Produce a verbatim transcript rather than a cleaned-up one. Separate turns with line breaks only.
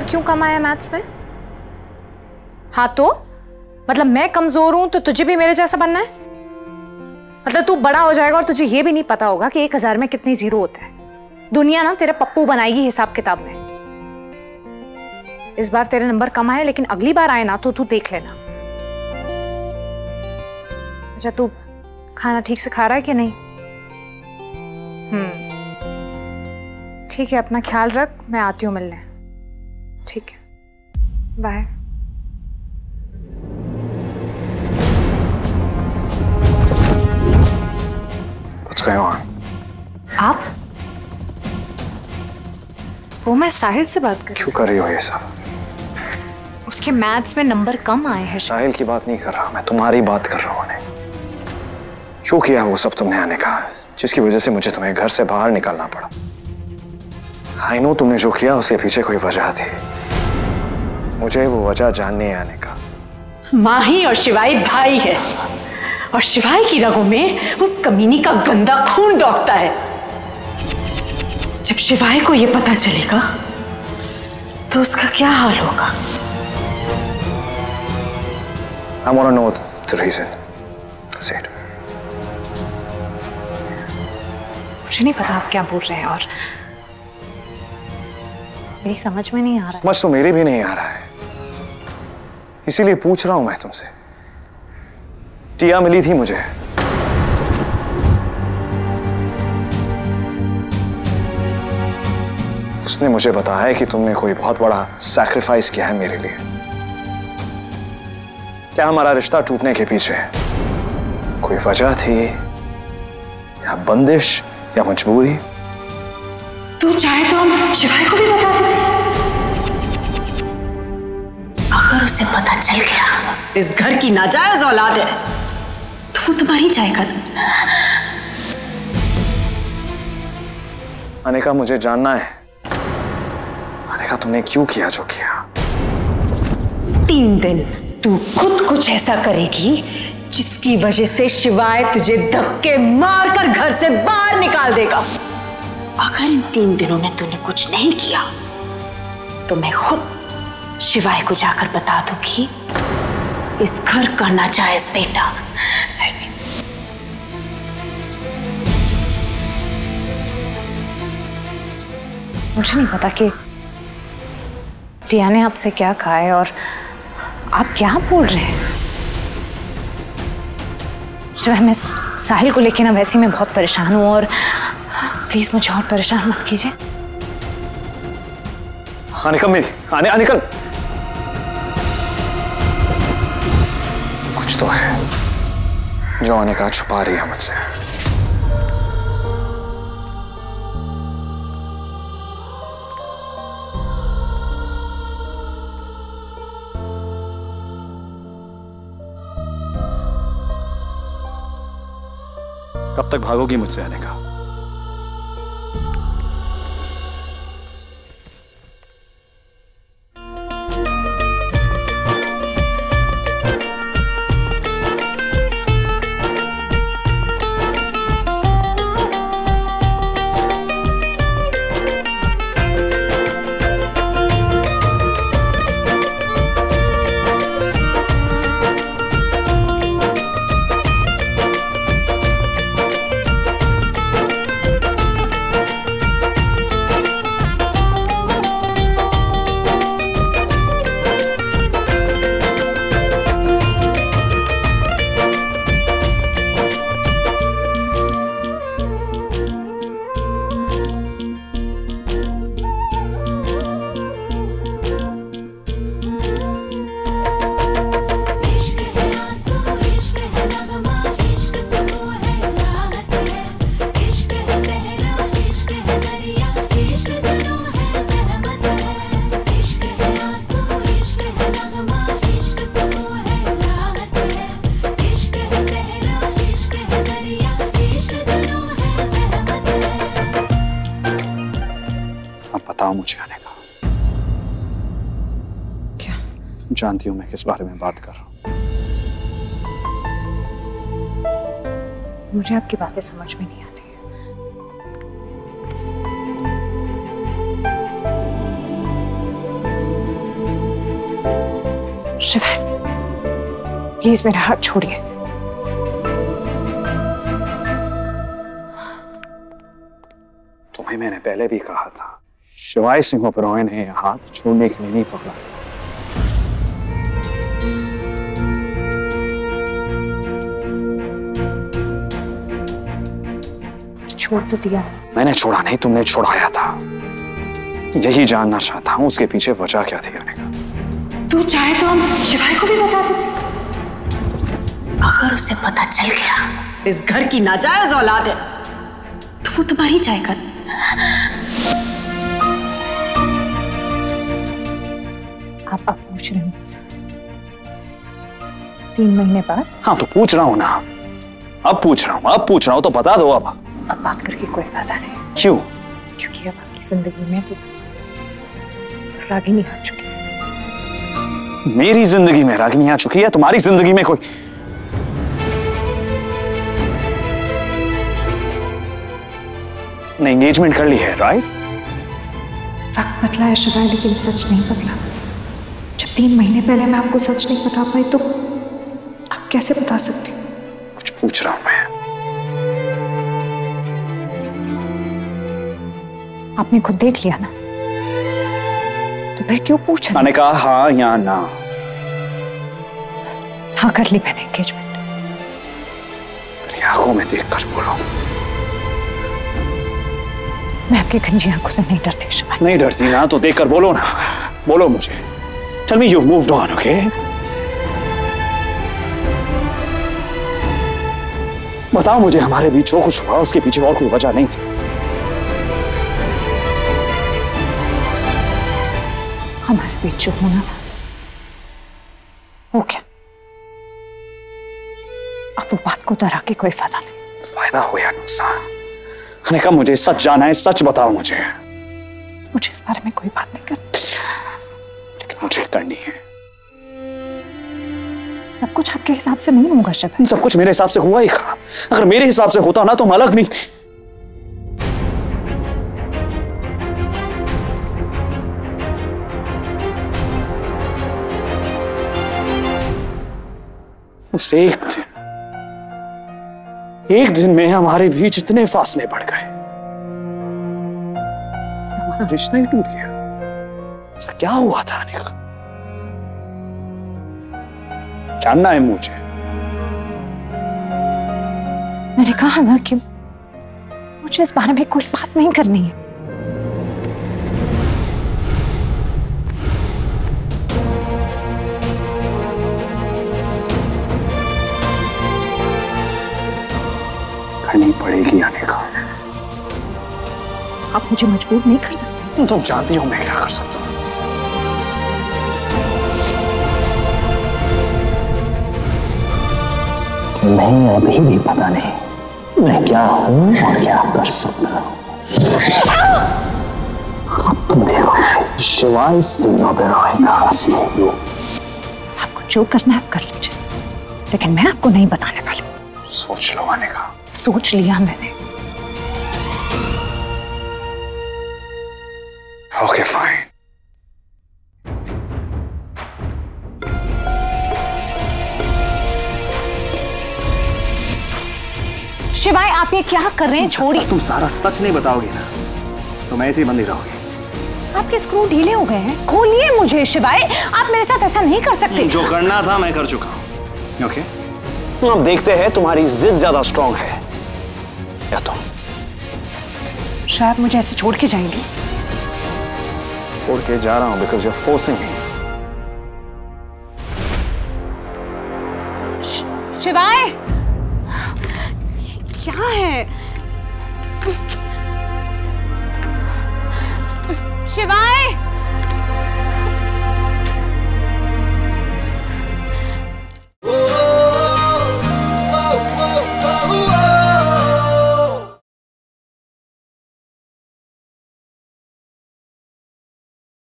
Number क्यों कम आया maths में? हाँ तो मतलब मैं कमजोर हूं तो तुझे भी मेरे जैसा बनना है? मतलब तू बड़ा हो जाएगा और तुझे ये भी नहीं पता होगा कि एक हजार में कितने जीरो होते हैं। दुनिया ना तेरे पप्पू बनाएगी हिसाब किताब में। इस बार तेरे नंबर कम आए, लेकिन अगली बार आए ना तो तू देख लेना। अच्छा तू खाना ठीक से खा रहा है कि नहीं? हम्म ठीक है, अपना ख्याल रख, मैं आती हूँ मिलने। ठीक है, बाय।
What's going on?
आप? वो मैं साहिल से बात कर।
क्यों कर रही हो ये सब?
उसके मैथ्स में नंबर कम आए हैं।
साहिल की बात नहीं कर रहा मैं, तुम्हारी बात कर रहा हूँ। क्यों किया वो सब तुमने आने का, जिसकी वजह से मुझे तुम्हें घर से बाहर निकलना पड़ा? आई नो तुमने जो किया उसके पीछे कोई वजह थी, मुझे वो वजह जानने आने का।
माही और शिवाई भाई है और शिवाई की रगों में उस कमीनी का गंदा खून दौड़ता है। जब शिवाई को यह पता चलेगा तो उसका क्या हाल होगा?
I want to know the reason. Say it.
मुझे नहीं पता आप क्या बोल रहे हैं और मेरी समझ में नहीं आ रहा है।
समझ तो मेरी भी नहीं आ रहा है, इसीलिए पूछ रहा हूं मैं तुमसे। टिया मिली थी मुझे, उसने मुझे बताया कि तुमने कोई बहुत बड़ा सैक्रिफाइस किया है मेरे लिए। क्या हमारा रिश्ता टूटने के पीछे कोई वजह थी, या बंदिश, या मजबूरी?
तू चाहे तो हम शिवाई को भी बता दे। अगर उसे पता चल गया इस घर की नाजायज औलाद है तो वो तुम्हारी जाएगा।
अनिका मुझे जानना है, अनिका तुमने क्यों किया जो किया?
तीन दिन तू खुद कुछ ऐसा करेगी जिसकी वजह से शिवाय तुझे धक्के मारकर घर से बाहर निकाल देगा। अगर इन तीन दिनों में तूने कुछ नहीं किया तो मैं खुद शिवाय को जाकर बता दूंगी इस घर का नाजायज बेटा।
मुझे नहीं पता कि टिया ने आपसे क्या कहा है और आप क्या बोल रहे हैं। जो है मैं साहिल को लेके ना वैसे मैं बहुत परेशान हूँ और प्लीज मुझे और परेशान मत कीजिए।
अनिका मेरी आने अनिका, कुछ तो है जो अनिका छुपा रही है मुझसे। कब तक भागोगी मुझसे अनिका? बताओ मुझे अनिका,
क्या?
तुम जानती हो मैं किस बारे में बात कर रहा हूँ।
मुझे आपकी बातें समझ में नहीं आती। शिवाय, प्लीज मेरा हाथ छोड़िए।
तुम्हें मैंने पहले भी कहा था, शिवाय सिंह ओबेरॉय ने हाथ छोड़ने के लिए नहीं पकड़ा।
छोड़ तो दिया।
मैंने छोड़ा नहीं, तुमने छुड़ाया था। यही जानना चाहता हूं उसके पीछे वजह क्या थी आने का।
तू चाहे तो हम शिवाय को भी बता दे। अगर उसे पता चल गया इस घर की नाजायज औलाद है तो वो तुम्हारी चाहेगा।
आप अब पूछ रहे हो मुझसे तीन महीने बाद?
हाँ तो पूछ रहा हूं ना, अब पूछ रहा हूं, अब पूछ रहा हूं तो बता दो। अब
अब बात करके कोई फायदा नहीं।
क्यों?
क्योंकि अब आपकी जिंदगी में वो, वो रागिनी आ चुकी है।
मेरी जिंदगी में रागिनी आ चुकी है? तुम्हारी जिंदगी में कोई? ने एंगेजमेंट कर ली है, राइट?
वक्त बदला है शिवाय, लेकिन सच नहीं बदला। जब तीन महीने पहले मैं आपको सच नहीं बता पाई तो आप कैसे बता सकती?
कुछ पूछ रहा हूं मैं।
आपने खुद देख लिया ना, तो फिर क्यों पूछा?
मैंने कहा हाँ या ना।
हाँ कर ली मैंने एंगेजमेंट।
मेरी आंखों में देख कर बोलो।
मैं आपकी गंजी आंखों से नहीं डरती शिवाय।
नहीं डरती ना तो देख कर बोलो ना, बोलो मुझे। Tell me you moved on, okay? बताओ मुझे, हमारे बीच जो कुछ हुआ उसके पीछे और कोई वजह नहीं थी?
हमारे बीच जो होना था हो गया। अब वो बात को दोहरा के कोई फायदा नहीं।
फायदा हो या नुकसान, मैंने कहा मुझे सच जाना है, सच बताओ मुझे।
मुझे इस बारे में कोई बात नहीं करनी,
लेकिन मुझे करनी है।
सब कुछ आपके हिसाब से नहीं होगा शिवाय।
सब कुछ मेरे हिसाब से हुआ ही था। अगर मेरे हिसाब से होता ना तो हम अलग नहीं। उस एक दिन, एक दिन में हमारे बीच इतने फासले बढ़ गए, हमारा रिश्ता ही टूट गया। ऐसा क्या हुआ था आने का? जानना है मुझे।
मैंने कहा ना कि मुझे इस बारे में कोई बात नहीं करनी है।
करनी पड़ेगी आने का।
आप मुझे मजबूर नहीं कर सकते।
तुम तो जानती हो मैं क्या कर सकता हूं।
नहीं, अभी भी पता नहीं मैं क्या हूं और क्या कर सकता हूं। अब तुम देखो शिवाय सिंह ओबेरॉय का असली रूप।
आपको जो करना है आप कर लीजिए, लेकिन मैं आपको नहीं बताने वाली।
सोच लो आने का।
सोच लिया मैंने।
Okay fine.
शिवाय आप ये क्या कर रहे हैं? छोड़िए।
तुम सारा सच नहीं बताओगे ना तो मैं ऐसे ही बंदी रहोगी।
आपके स्क्रू ढीले हो गए हैं, खोलिए मुझे। शिवाय आप मेरे साथ ऐसा नहीं कर सकते।
जो करना था मैं कर चुका हूं। ओके, अब देखते हैं तुम्हारी जिद ज्यादा स्ट्रांग है या तुम।
शायद मुझे ऐसे छोड़ के जाएंगे।
छोड़ के जा रहा हूं because you are forcing me.
Shivaay क्या है? शिवाय